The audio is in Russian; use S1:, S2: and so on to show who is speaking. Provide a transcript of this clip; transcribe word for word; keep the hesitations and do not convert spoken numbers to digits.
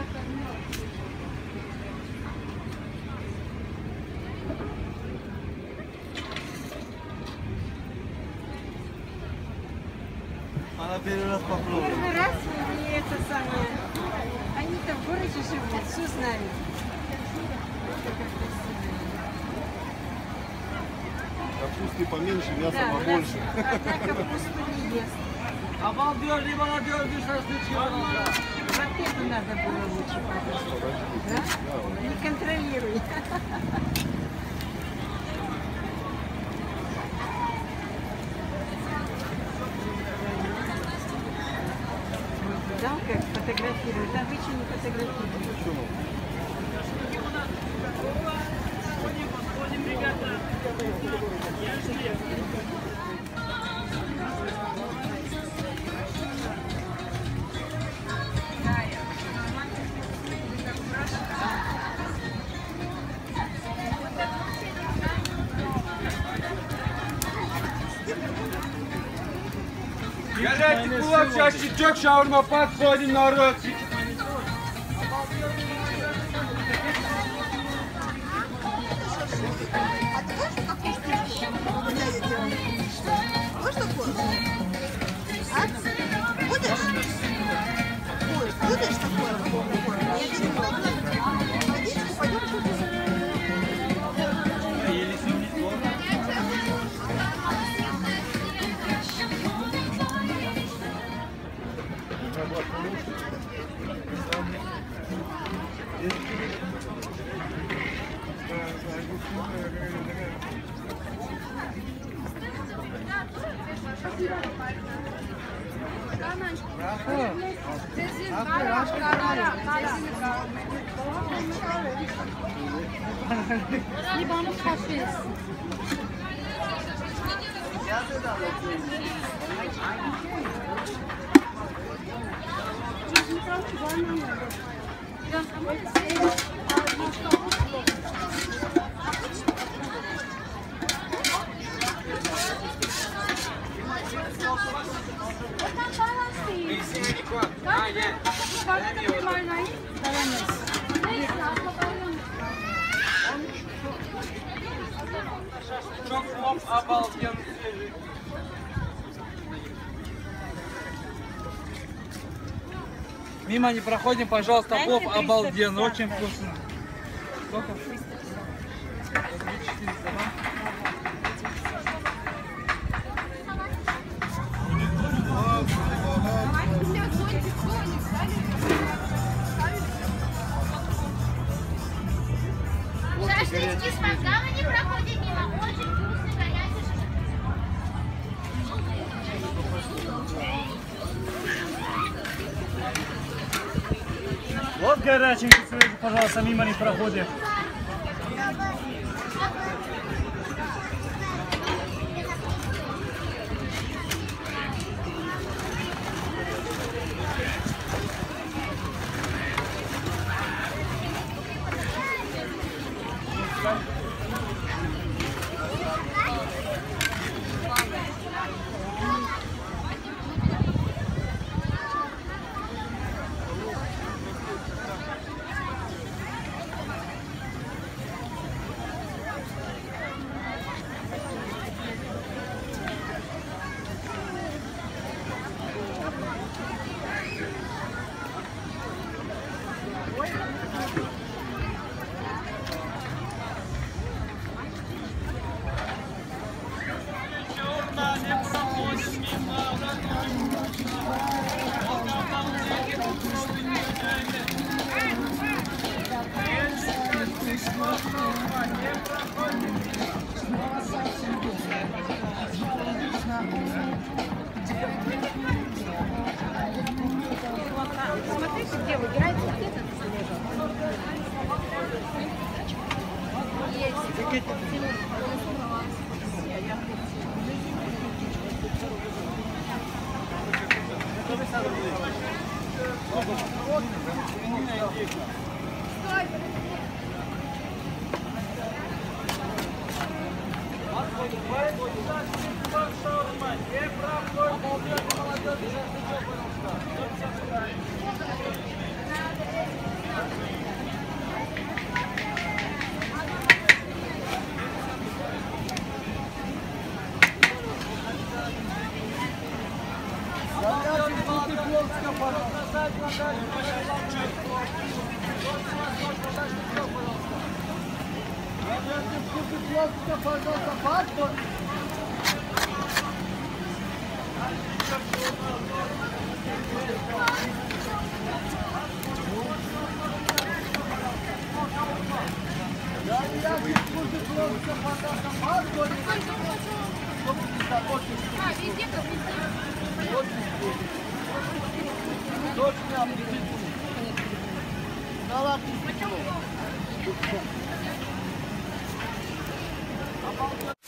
S1: Она первый раз попробовала.
S2: Первый раз и это самое. Они-то в городе живут, все знают.
S1: Капусты поменьше, мясо
S2: Да,
S1: побольше.
S2: одна капусту не ест.
S3: Обалдёрный молодежь, что случилось?
S2: Вот это надо было лучше подать. Да? Не контролируй. Да, как фотографируют. Обычно не фотографируют.
S3: Горячий кулак, чашечек, шаурма, подходим, народ.
S4: Будешь такое? А? Будешь? Будешь, будешь такое? Нет, не буду. Водичку пойдем купим.
S5: Libanus faschist.
S3: Шок-лоп обалденный. Мимо не проходим, пожалуйста, плов обалденный, очень вкусно. Сколько? четыреста, да?
S6: Шашлычки с мангала не проходят мимо. Очень вкусный, горячий шашлык.
S7: Вот горяченький, пожалуйста, мимо не проходит.
S2: Смотрите, где выбирать вот этот.
S3: Молодежь,
S1: Да ладно,